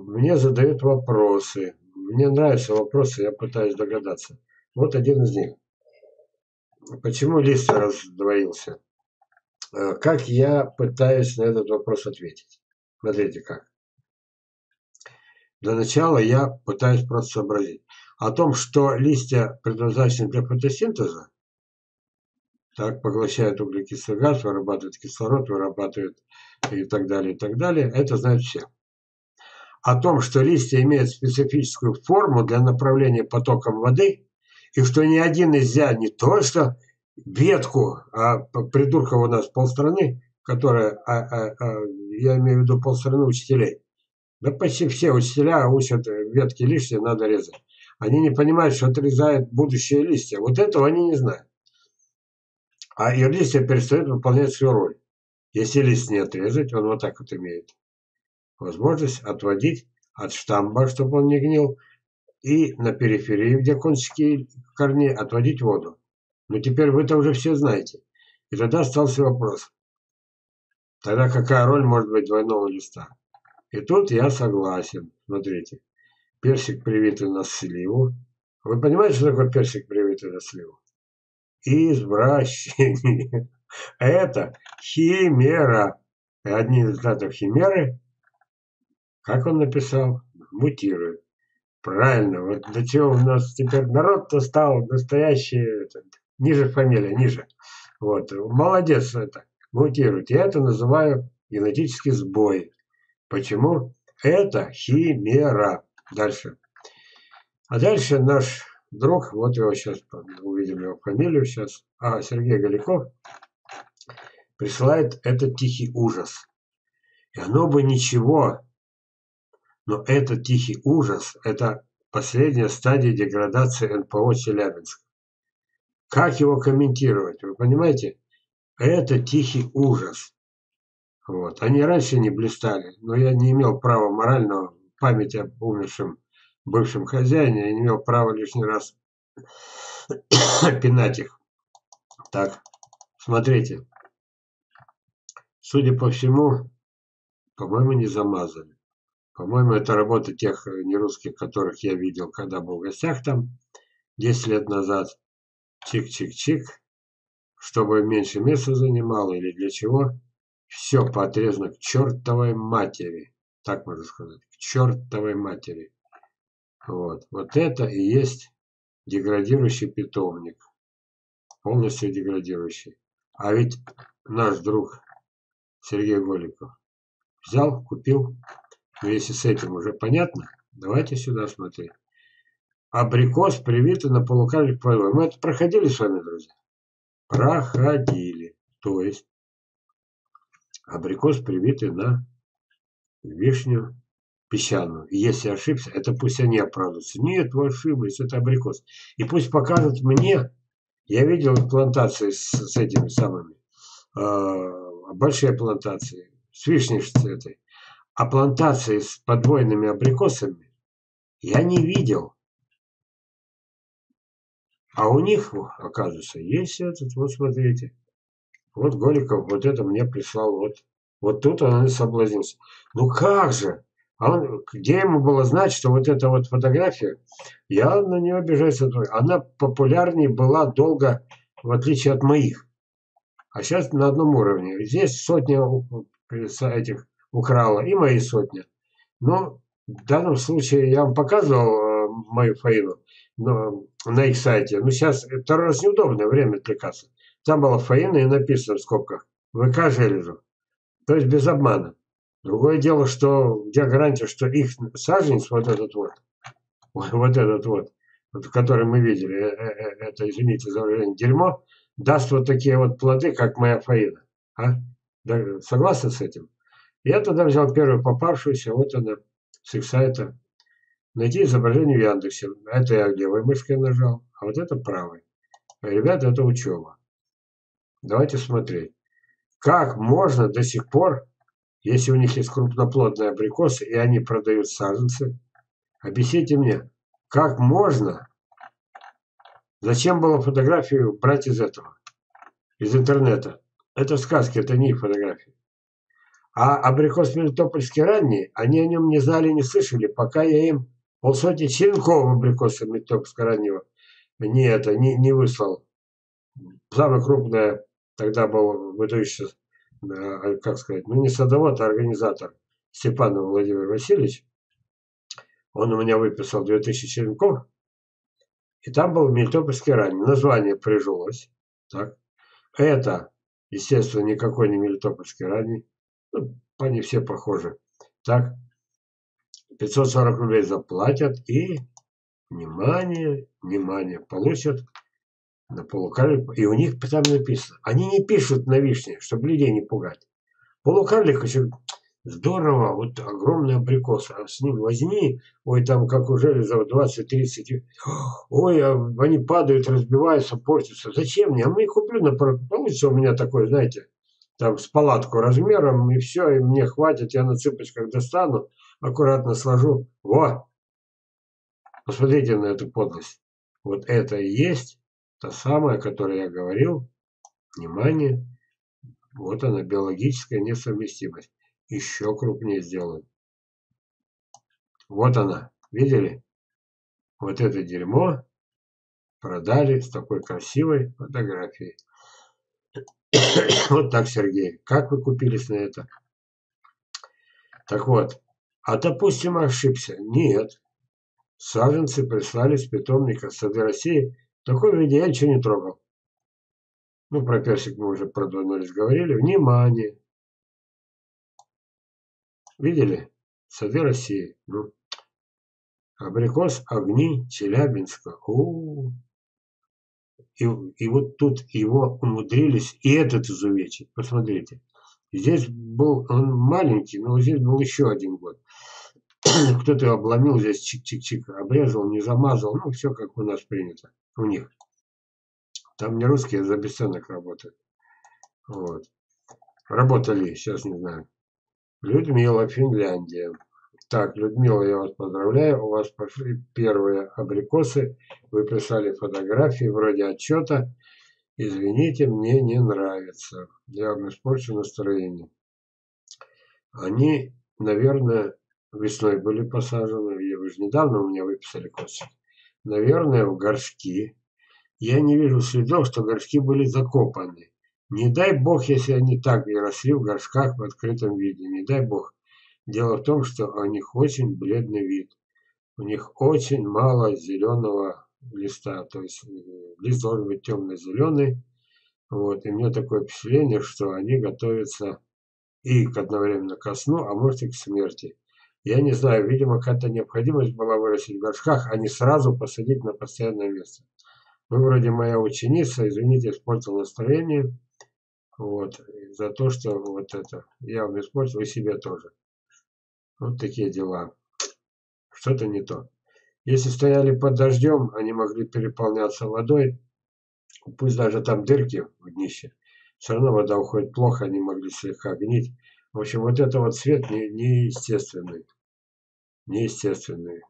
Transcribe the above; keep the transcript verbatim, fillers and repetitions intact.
мне задают вопросы. Мне нравятся вопросы, я пытаюсь догадаться. Вот один из них. Почему лист раздвоился? Э, Как я пытаюсь на этот вопрос ответить? Смотрите как. Для начала я пытаюсь просто сообразить. О том, что листья предназначены для фотосинтеза, так, поглощают углекислый газ, вырабатывают кислород, вырабатывают и так далее, и так далее, это знают все. О том, что листья имеют специфическую форму для направления потоком воды, и что ни один нельзя не то что ветку, а придурков у нас полстраны, которая, а, а, а, я имею в виду полстраны учителей, да почти все учителя учат ветки листья надо резать. Они не понимают, что отрезают будущие листья. Вот этого они не знают. А и листья перестают выполнять свою роль. Если лист не отрезать, он вот так вот имеет возможность отводить от штамба, чтобы он не гнил, и на периферии, где кончики корней, отводить воду. Но теперь вы это уже все знаете. И тогда остался вопрос. Тогда какая роль может быть двойного листа? И тут я согласен. Смотрите. Персик, привитый на сливу. Вы понимаете, что такое персик, привитый на сливу? Извращение. Это химера. И одни из результатов химеры, как он написал, мутирует. Правильно. Вот до чего у нас теперь народ-то стал настоящий, этот, ниже фамилия, ниже. Вот. Молодец это. Мутирует. Я это называю генетический сбой. Почему? Это химера. Дальше. А дальше наш друг, вот его сейчас увидим его фамилию сейчас, а, Сергей Голиков, присылает этот тихий ужас. И оно бы ничего, но этот тихий ужас – это последняя стадия деградации эн пэ о Челябинск. Как его комментировать? Вы понимаете? Это тихий ужас. Вот. Они раньше не блистали, но я не имел права морального памяти об умершем бывшем хозяине, я не имел права лишний раз пинать их. Так, смотрите. Судя по всему, по-моему, не замазали. По-моему, это работа тех нерусских, которых я видел, когда был в гостях там десять лет назад. Чик-чик-чик. Чтобы меньше места занимало или для чего. Все поотрезано к чертовой матери. Так можно сказать. К чертовой матери. Вот. Вот это и есть деградирующий питомник. Полностью деградирующий. А ведь наш друг Сергей Голиков взял, купил. Но если с этим уже понятно, давайте сюда смотреть. Абрикос привитый на полукарлик полевой. Мы это проходили с вами, друзья? Проходили. То есть абрикос привитый на вишню песчаную. И если ошибся, это пусть они оправдываются. Нет, вы ошиблись, это абрикос. И пусть покажут мне. Я видел плантации с, с этими самыми. Э, большие плантации. С вишней этой. А плантации с подвойными абрикосами я не видел. А у них, оказывается, есть этот, вот смотрите. Вот Голиков вот это мне прислал. Вот, вот тут он и соблазнился. Ну как же? А он, где ему было знать, что вот эта вот фотография, я на нее обижаюсь. Она популярнее была долго, в отличие от моих. А сейчас на одном уровне. Здесь сотня этих украла, и мои сотни. Но в данном случае я вам показывал мою фаину но, на их сайте. Но сейчас второй раз неудобное время отвлекаться. Там была фаина и написано в скобках вэ ка Железов. То есть без обмана. Другое дело, что где гарантия, что их саженец, вот этот вот, вот этот вот, вот который мы видели, это, извините за выражение, дерьмо, даст вот такие вот плоды, как моя фаина. А? Да, согласны с этим? Я тогда взял первую попавшуюся, вот она, с их сайта. Найти изображение в Яндексе. Это я левой мышкой нажал, а вот это правой. Ребята, это учеба. Давайте смотреть. Как можно до сих пор, если у них есть крупноплодные абрикосы, и они продают саженцы, объясните мне, как можно, зачем было фотографию брать из этого, из интернета? Это сказки, это не их фотографии. А абрикос мелитопольский ранний, они о нем не знали, не слышали, пока я им полсотни черенков абрикоса мелитопольского раннего не, это, не, не выслал. Самое крупное тогда был выдающийся, э, как сказать, ну не садовод, а организатор Степанов Владимир Васильевич. Он у меня выписал две тысячи черенков, и там был мелитопольский ранний. Название прижилось. Так. Это, естественно, никакой не мелитопольский ранний. Ну, они все похожи. Так. пятьсот сорок рублей заплатят и, внимание, внимание, получат на полукарлик. И у них там написано. Они не пишут на вишне, чтобы людей не пугать. Полукарлик еще здорово, вот огромный абрикос, а с ним возьми, ой, там как у железа двадцать-тридцать, ой, а они падают, разбиваются, портятся. Зачем мне? А мы куплю, на получится у меня такой, знаете, там с палатку размером, и все, и мне хватит, я на цыпочках достану, аккуратно сложу. Во! Посмотрите на эту подлость. Вот это и есть та самая, о которой я говорил. Внимание! Вот она, биологическая несовместимость. Еще крупнее сделаю. Вот она. Видели? Вот это дерьмо продали с такой красивой фотографией. Вот так, Сергей. Как вы купились на это? Так вот. А допустим, ошибся. Нет. Саженцы прислали с питомника Сады России. В таком виде я ничего не трогал. Ну, про персик мы уже продвинулись, говорили. Внимание! Видели? Сады России. Ну, абрикос огни Челябинска. У-у-у. И, и вот тут его умудрились и этот изувечить. Посмотрите. Здесь был он маленький, но здесь был еще один год. Кто-то его обломил, здесь чик-чик-чик обрезал, не замазал. Ну, все как у нас принято. У них. Там не русские, за бесценок работают. Вот. Работали, сейчас не знаю. Людмила, Финляндия. Так, Людмила, я вас поздравляю. У вас пошли первые абрикосы. Вы прислали фотографии вроде отчета. Извините, мне не нравится. Я вам испорчу настроение. Они, наверное, весной были посажены. Вы же недавно у меня выписали костик. Наверное, в горшки. Я не вижу следов, что горшки были закопаны. Не дай бог, если они так и росли в горшках в открытом виде. Не дай бог. Дело в том, что у них очень бледный вид. У них очень мало зеленого листа. То есть лист должен быть темно-зеленый. Вот. И мне такое впечатление, что они готовятся и к одновременно ко сну, а может и к смерти. Я не знаю, видимо, какая-то необходимость была вырастить в горшках, а не сразу посадить на постоянное место. Вы вроде моя ученица, извините, испортил настроение. Вот. За то, что вот это я вам испортил, и себе тоже. Вот такие дела. Что-то не то. Если стояли под дождем, они могли переполняться водой. Пусть даже там дырки в днище. Все равно вода уходит плохо, они могли слегка гнить. В общем, вот это вот цвет не, неестественный. Неестественный.